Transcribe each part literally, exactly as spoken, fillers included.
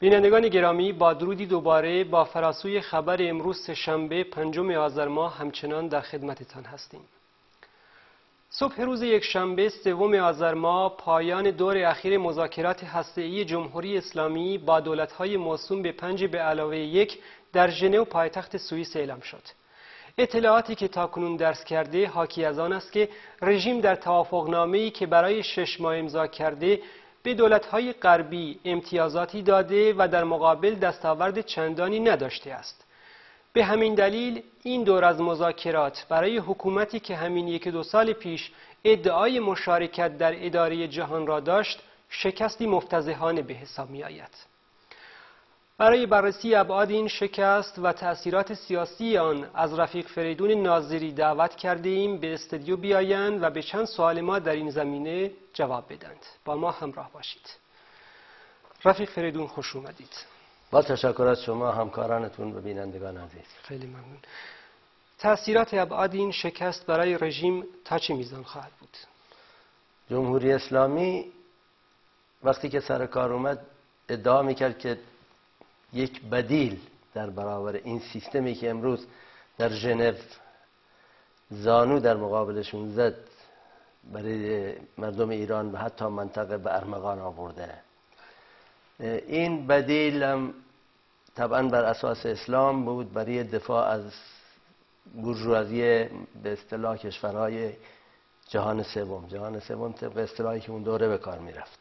بینندگان گرامی، با درودی دوباره با فراسوی خبر امروز سه‌شنبه پنجم آذر ماه همچنان در خدمتتان هستیم. صبح روز یکشنبه سوم آذر ماه پایان دور اخیر مذاکرات هسته‌ای جمهوری اسلامی با دولت‌های موسوم به پنج به علاوه یک در ژنو پایتخت سوئیس اعلام شد. اطلاعاتی که تاکنون درس کرده حاکی از آن است که رژیم در توافقنامه‌ای که برای شش ماه امضا کرده به دولت‌های غربی امتیازاتی داده و در مقابل دستاورد چندانی نداشته است. به همین دلیل این دور از مذاکرات برای حکومتی که همین یک دو سال پیش ادعای مشارکت در اداره جهان را داشت شکستی مفتضحانه به حساب می‌آید. برای بررسی ابعاد این شکست و تأثیرات سیاسی آن از رفیق فریدون ناظری دعوت کرده ایم به استودیو بیایند و به چند سوال ما در این زمینه جواب بدند. با ما همراه باشید. رفیق فریدون، خوش اومدید. با تشکر از شما همکارانتون و بینندگان عزیز. خیلی ممنون. تأثیرات ابعاد این شکست برای رژیم تا چه میزان خواهد بود؟ جمهوری اسلامی وقتی که سر کار اومد ادعا میکرد که یک بدیل در برابر این سیستمی که امروز در ژنو زانو در مقابلشون زد برای مردم ایران و حتی منطقه به ارمغان آورده. این بدیل هم طبعا بر اساس اسلام بود، برای دفاع از بورژوازی به اصطلاح کشورهای جهان سوم. جهان سوم طبق اصطلاحی که اون دوره به کار میرفت.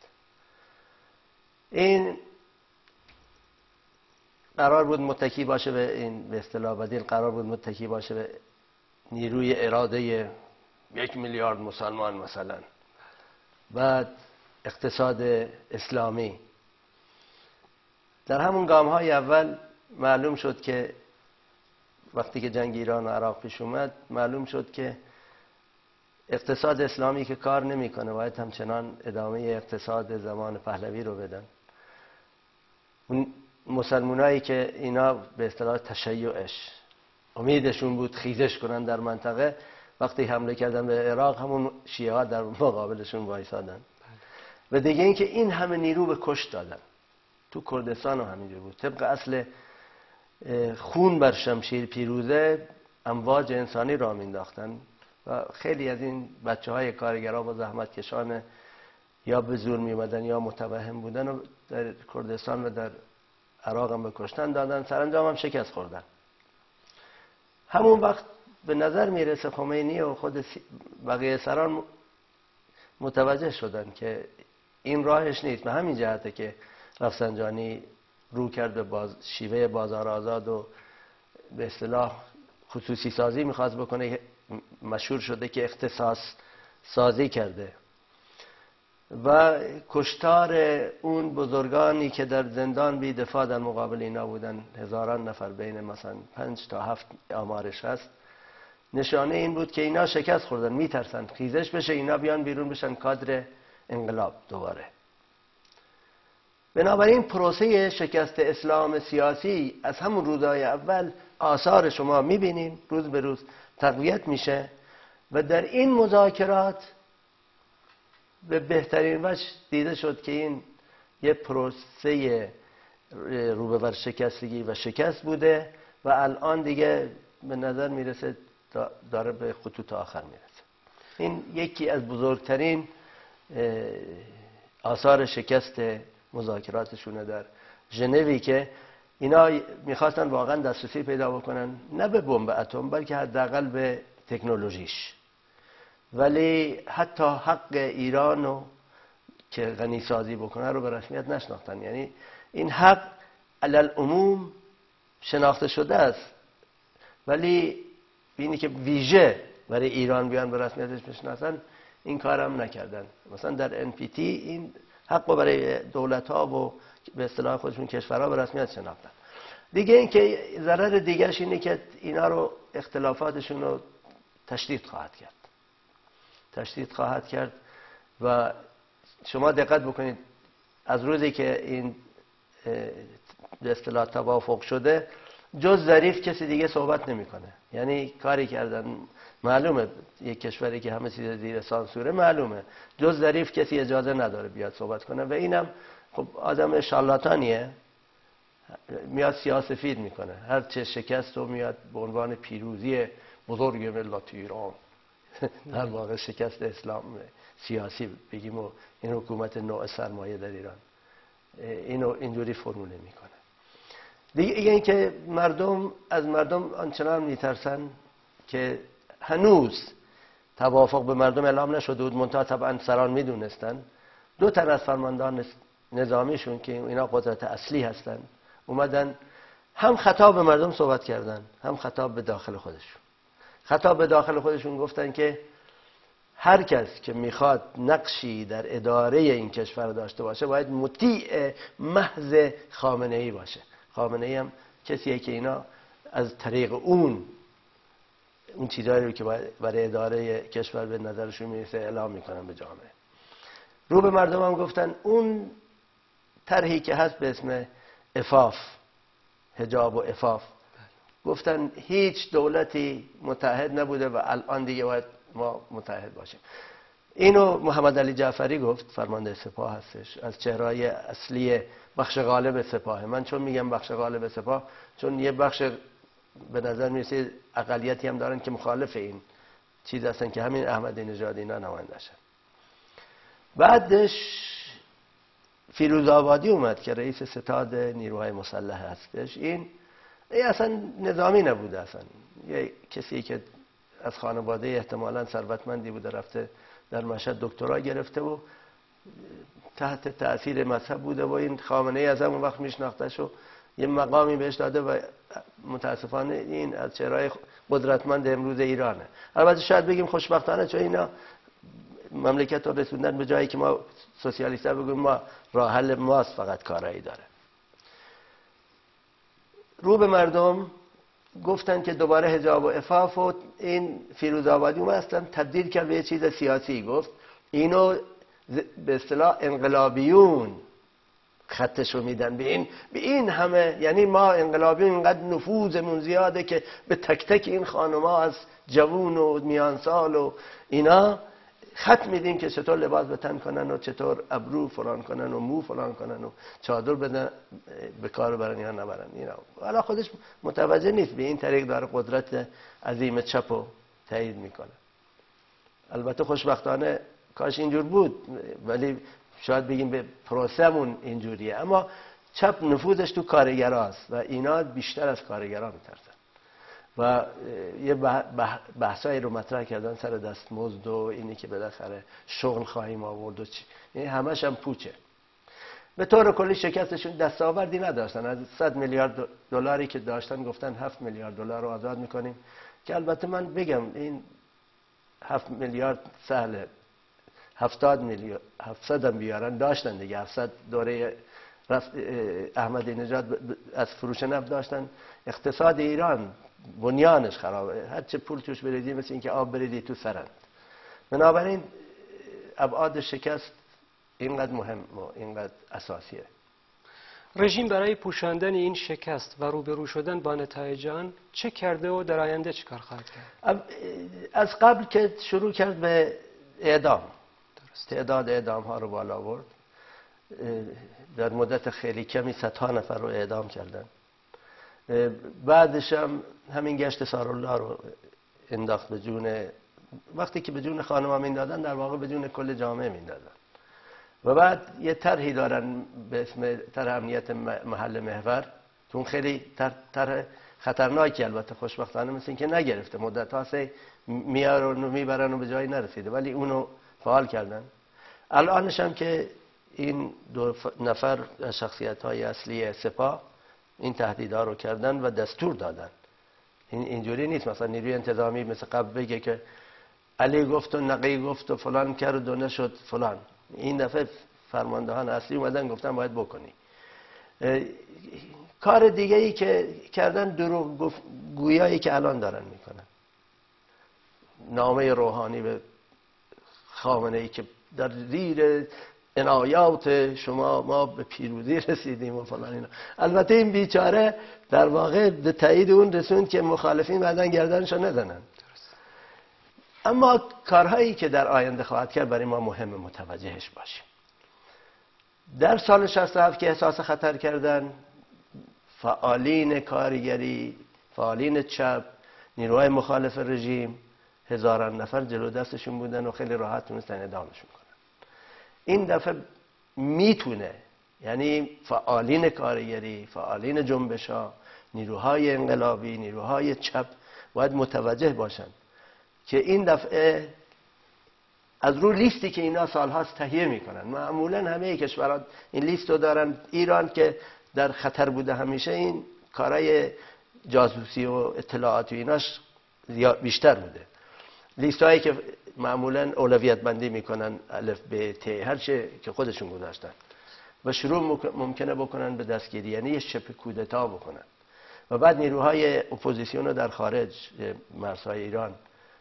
این قرار بود متکی باشه به این به اصطلاح بدیل، قرار بود متکی باشه به نیروی اراده یک میلیارد مسلمان مثلا، بعد اقتصاد اسلامی. در همون گام های اول معلوم شد که وقتی که جنگ ایران و عراق پیش اومد معلوم شد که اقتصاد اسلامی که کار نمیکنه، باید همچنان ادامه اقتصاد زمان پهلوی رو بدن. اون مسلمانایی که اینا به اصطلاح تشیعش امیدشون بود خیزش کنن در منطقه، وقتی حمله کردن به عراق همون شیعه ها در مقابلشون وایسادن. و دیگه اینکه این همه نیرو به کشت دادن. تو کردستان هم همینجور بود. طبق اصل خون بر شمشیر پیروزه امواج انسانی را مینداختن و خیلی از این بچه های کارگرها و زحمت کشان یا به زور میومدن یا متوهم بودن و در کردستان و در عراق هم به کشتن دادن، سرانجام هم شکست خوردن. همون وقت به نظر میرسه خمینی و خود بقیه سران متوجه شدن که این راهش نیست. به همین جهته که رفسنجانی رو کرد به باز شیوه بازار آزاد و به اصطلاح خصوصی سازی میخواست بکنه. مشهور شده که اختصاص سازی کرده و کشتار اون بزرگانی که در زندان بی دفاع در مقابل اینا بودن، هزاران نفر، بین مثلا پنج تا هفت آمارش هست، نشانه این بود که اینا شکست خوردن، میترسن خیزش بشه، اینا بیان بیرون بشن کادر انقلاب دوباره. بنابراین پروسه شکست اسلام سیاسی از همون روزهای اول آثار شما میبینیم روز به روز تقویت میشه و در این مذاکرات به بهترین وجه دیده شد که این یه پروسه روبه‌بر شکستگی و شکست بوده و الان دیگه به نظر میرسه داره به خطوط آخر میرسه. این یکی از بزرگترین آثار شکست مذاکراتشونه در ژنوی که اینا میخواستن واقعا دسترسی پیدا بکنن نه به بمب اتم بلکه حداقل به تکنولوژیش، ولی حتی حق ایرانو که غنی سازی بکنه رو به رسمیت نشناختن. یعنی این حق علل عموم شناخته شده است، ولی بینی که ویژه برای ایران بیان به رسمیتش بشناسن این کارم نکردن. مثلا در ان پی تی این حق رو برای دولت ها و به اصطلاح خودشون کشورها به رسمیت شناختن. دیگه این که ضرر دیگرش اینه که اینا رو اختلافاتشون رو تشدید خواهد کرد تشدید خواهد کرد و شما دقت بکنید از روزی که این به اصطلاح توافق شده جز ظریف کسی دیگه صحبت نمیکنه. یعنی کاری کردن معلومه، یک کشوری که همه چیز زیر سانسوره معلومه، جز ظریف کسی اجازه نداره بیاد صحبت کنه و اینم خب آدم شالاتانیه میاد سیاه‌سفید میکنه، هر چه شکست رو میاد به عنوان پیروزی بزرگ ملت ایران در واقع شکست اسلام سیاسی بگیم و این حکومت نوع سرمایه در ایران اینو اینجوری فرموله میکنه. دیگه اینکه مردم از مردم آنچنان میترسن که هنوز توافق به مردم اعلام نشده بود، منتها طبعا سران میدونستن. دو تن از فرماندهان نظامیشون که اینا قدرت اصلی هستن اومدن هم خطاب به مردم صحبت کردن هم خطاب به داخل خودشون. خطاب به داخل خودشون گفتن که هر کس که میخواد نقشی در اداره این کشور داشته باشه باید مطیع محض خامنه ای باشه. خامنه ای هم کسیه که اینا از طریق اون اون چیزایی رو که برای اداره کشور به نظرشون میرسه اعلام میکنن به جامعه. رو به مردم هم گفتن اون طرحی که هست به اسم عفاف، حجاب و عفاف، گفتن هیچ دولتی متحد نبوده و الان دیگه باید ما متحد باشیم. اینو محمد علی جعفری گفت، فرمانده سپاه هستش، از چهره‌های اصلی بخش غالب سپاه. من چون میگم بخش غالب سپاه چون یه بخش به نظر میرسه اقلیتی هم دارن که مخالف این چیز هستن که همین احمدی نژاد اینا نماینده‌شن. بعدش فیروز آبادی اومد که رئیس ستاد نیروهای مسلح هستش. این این اصلا نظامی نبوده، اصلا یه کسی که از خانواده احتمالاً ثروتمندی بوده، رفته در مشهد دکترا گرفته و تحت تأثیر مذهب بوده و این خامنه ای از همون وقت میشناختش و یه مقامی بهش داده و متاسفانه این از چهره‌های قدرتمند امروز ایرانه. البته شاید بگیم خوشبختانه چون اینا مملکت رو رسوندن به جایی که ما سوسیالیست‌ها بگیم ما راه حل ماست فقط کارایی داره. رو به مردم گفتن که دوباره حجاب و عفاف و این فیروز آبادی اومد اصلا تبدیل کرد به یه چیز سیاسی. گفت اینو به اصطلاح انقلابیون خطشو میدن به این به این همه، یعنی ما انقلابیون اینقدر نفوذمون زیاده که به تک تک این خانم‌ها از جوون و میانسال و اینا خط میدیم که چطور لباس به تن کنن و چطور ابرو فلان کنن و مو فلان کنن و چادر بدن به کار برن یا نبرن. اینا حالا خودش متوجه نیست به این طریق داره قدرت عظیم چپ رو تایید میکنه. البته خوشبختانه کاش اینجور بود، ولی شاید بگیم به پروسه‌مون اینجوریه، اما چپ نفوذش تو کارگراست و اینا بیشتر از کارگرا میترسن و یه بحثایی رو مطرح کردن سر دستمزد و اینی که بالاخره شغل خواهیم آورد و چی، این همش هم پوچه. به طور کلی شکستشون دستاوردی نداشتن. از صد میلیارد دلاری که داشتن گفتن هفت میلیارد دلار رو آزاد میکنیم، که البته من بگم این هفت میلیارد سهله، هفتاد میلیارد هفتصد هم بیارن داشتن دیگه. هفتصد دوره احمدی نژاد از فروش نفت داشتن. اقتصاد ایران بنیانش خرابه، هر چه پول توش بریدی مثل اینکه آب بریدی تو سرند. بنابراین ابعاد شکست اینقدر مهم و اینقدر اساسیه. رژیم برای پوشاندن این شکست و روبرو شدن با نتایج آن چه کرده و در آینده چه کار خواهد کرد؟ از قبل که شروع کرد به اعدام، درست. تعداد اعدام ها رو بالا آورد. در مدت خیلی کمی صدها نفر رو اعدام کردن. بعدش هم همین گشت سارالله رو انداخت به جون، وقتی که به جون خانم‌ها میندادن در واقع به جون کل جامعه میندادن. و بعد یه طرحی دارن به اسم طرح امنیت محل محور، چون خیلی طرح خطرناکی، البته خوشبختانه مثل این که نگرفته، مدت هاست میارن و میبرن و به جایی نرسیده، ولی اونو فعال کردن. الانش هم که این دو نفر از شخصیت‌های اصلی سپاه این تهدیدها رو کردن و دستور دادن. این اینجوری نیست مثلا نیروی انتظامی مثل قبل بگه که علی گفت و نقی گفت و فلان کرد و نشد فلان. این دفعه فرماندهان اصلی اومدن گفتن باید بکنی. کار دیگه ای که کردن دروغ گویایی که الان دارن میکنن. نامه روحانی به خامنه ای که در زیر عنایات شما ما به پیروزی رسیدیم و فلان اینا. البته این بیچاره در واقع به تایید اون رسوند که مخالفین بعدن گردنشو نزنن. اما کارهایی که در آینده خواهد کرد برای ما مهمه متوجهش باشیم. در سال شصت و هفت که احساس خطر کردن، فعالین کارگری، فعالین چپ، نیروهای مخالف رژیم، هزاران نفر جلو دستشون بودن و خیلی راحت تونستن اعدامشون کنن. این دفعه میتونه، یعنی فعالین کارگری، فعالین جنبش ها، نیروهای انقلابی، نیروهای چپ باید متوجه باشن که این دفعه از رو لیستی که اینا سالهاست تهیه میکنن، معمولا همه کشورها این لیست رو دارن، ایران که در خطر بوده همیشه این کارهای جاسوسی و اطلاعاتی ایناش بیشتر بوده، لیست هایی که معمولا اولویت بندی میکنن الف ب ت هر چه که خودشون گذاشتن و شروع ممکنه بکنن به دستگیری، یعنی یه شبه کودتا بکنن و بعد نیروهای اپوزیسیون رو در خارج مرزهای ایران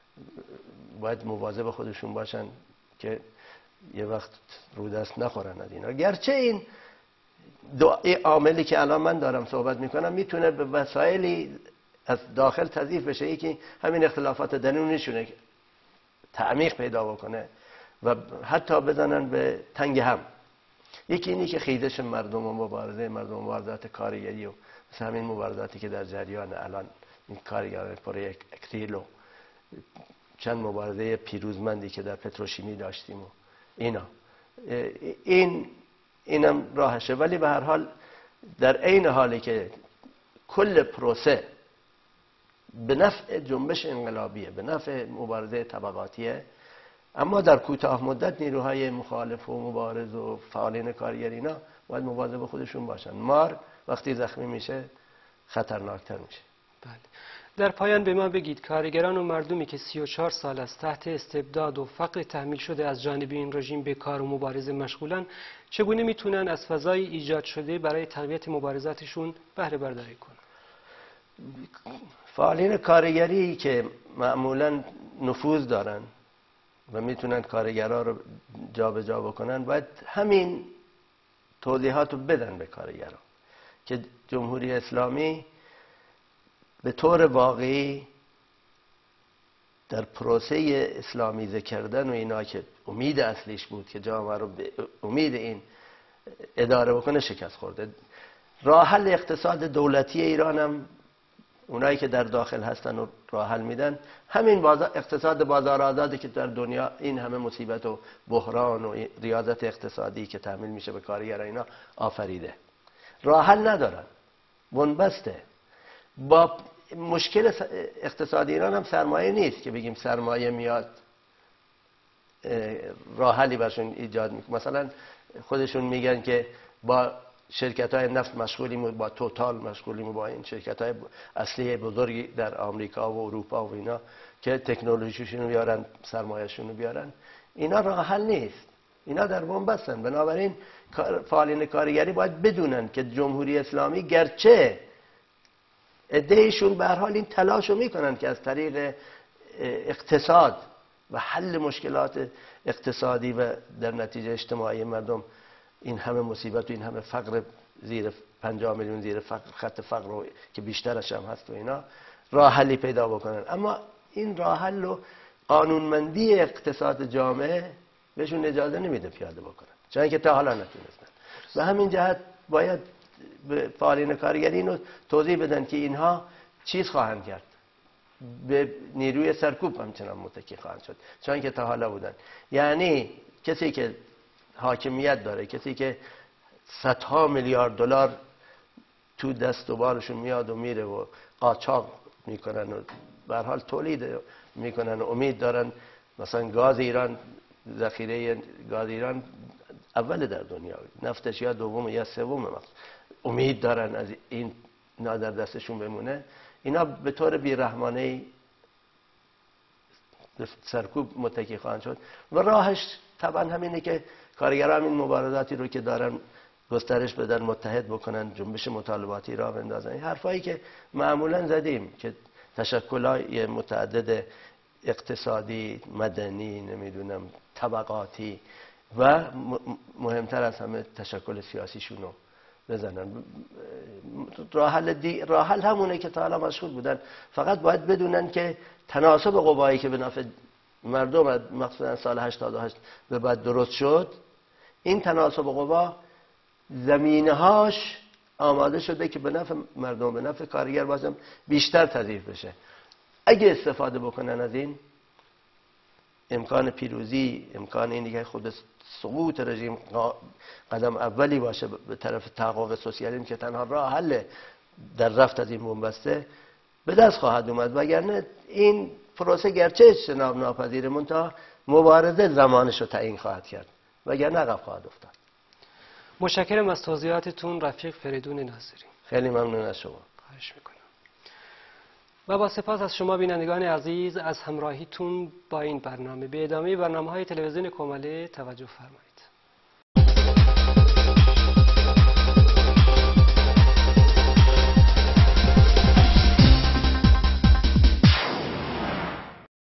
باید مواظب خودشون باشن که یه وقت رو دست نخورن از اینا. گرچه این دو عاملی که الان من دارم صحبت میکنم میتونه به وسایلی از داخل تضعیف بشه، یکی همین اختلافات درونیشونه تعمیق پیدا بکنه و حتی بزنن به تنگ هم. یکی اینی که خیزش مردم و مبارزه مردم و مبارزات کارگری و مثل همین مبارزاتی که در جریان الان این کارگران پروژه اکریل و چند مبارزه پیروزمندی که در پتروشیمی داشتیم و اینا، این اینم راهشه. ولی به هر حال در عین حالی که کل پروسه به نفع جنبش انقلابیه، به نفع مبارزه طبقاتیه، اما در کوتاه مدت نیروهای مخالف و مبارز و فعالین کارگری اینا باید مواظب خودشون باشن. مار وقتی زخمی میشه خطرناکتر میشه. بله. در پایان به ما بگید کارگران و مردمی که سی و چهار سال است تحت استبداد و فقر تحمیل شده از جانب این رژیم به کار و مبارزه مشغولن، چگونه میتونن از فضای ایجاد شده برای تقویت مبارزاتشون بهره برداری کنن؟ فعالین کارگری که معمولا نفوذ دارن و میتونن کارگرها رو جابجا جا بکنن باید همین توضیحات رو بدن به کارگرها که جمهوری اسلامی به طور واقعی در پروسه اسلامیزه کردن و اینا که امید اصلیش بود که جامعه رو به امید این اداره بکنه شکست خورده. راه حل اقتصاد دولتی ایران هم اونایی که در داخل هستن و راه حل میدن همین بازار اقتصاد بازار آزادی که در دنیا این همه مصیبت و بحران و ریاضت اقتصادی که تحمیل میشه به کارگر اینا آفریده. راه حل ندارن، بنبسته. با مشکل اقتصادی ایران هم سرمایه نیست که بگیم سرمایه میاد راه حلی برشون ایجاد میکنه. مثلا خودشون میگن که با شرکت های نفت مشغولیم، با توتال مشغولیم، با این شرکت های اصلی بزرگی در آمریکا و اروپا و اینا که تکنولوژیشون رو بیارن، سرمایه‌شون رو بیارن. اینا راه حل نیست، اینا در بنبستن. بنابراین فعالین کارگری باید بدونن که جمهوری اسلامی گرچه عده‌ایشون به هر حال این تلاشو میکنن که از طریق اقتصاد و حل مشکلات اقتصادی و در نتیجه اجتماعی مردم این همه مصیبت و این همه فقر زیر پنجاه میلیون زیر فقر، خط فقر رو که بیشترش هم هست و اینا راه حلی پیدا بکنن. اما این راه حل رو قانونمندی اقتصاد جامعه بهشون اجازه نمیده پیاده بکنن، چون که تا حالا نتونستن. و همین جهت باید به فعالین کارگری اینو توضیح بدن که اینها چیز خواهند کرد، به نیروی سرکوب همچنان متکی خواهند شد چون که تا حالا بودن. یعنی کسی که حاکمیت داره، کسی که صدها میلیارد دلار تو دست و بالشون میاد و میره و قاچاق میکنن و به هر حال تولید میکنن و امید دارن مثلا گاز ایران، ذخیره گاز ایران اول در دنیا، نفتش یا دوم یا سوم، امید دارن از این اینا در دستشون بمونه. اینا به طور بیرحمانه سرکوب متکی خواهند شد و راهش طبعا همینه که کارگران این مبارزاتی رو که دارن گسترش بدن، متحد بکنن، جنبش مطالباتی را بندازن. این حرفایی که معمولا زدیم که تشکل‌های متعدد اقتصادی، مدنی، نمیدونم طبقاتی و مهمتر از همه تشکل سیاسیشون رو بزنن. راه حل دی... راه حل همونه که تا حالا مشغول بودن، فقط باید بدونن که تناسب قوایی که به نفع مردم مخصوصا سال هشتاد و هشت به بعد درست شد، این تناسب قوا زمینه‌هاش آماده شده که به نفع مردم، به نفع کارگر باشم بیشتر تضعیف بشه. اگه استفاده بکنن از این امکان پیروزی، امکان اینی که خود سقوط رژیم قدم اولی باشه به طرف تحقق سوسیالیسم که تنها راه حل در رفت از این بنبسته به دست خواهد اومد. وگرنه این پروسه گرچه اجتناب ناپذیره منتها مبارزه زمانش رو تعیین خواهد کرد، وگرنه عقب خواهد افتاد. متشکرم از توضیحاتتون رفیق فریدون ناصری. خیلی ممنون از شما. خواهش میکنم. و با سپاس از شما بینندگان عزیز از همراهیتون با این برنامه. به ادامه برنامه‌های تلویزیون کومله توجه فرمایید.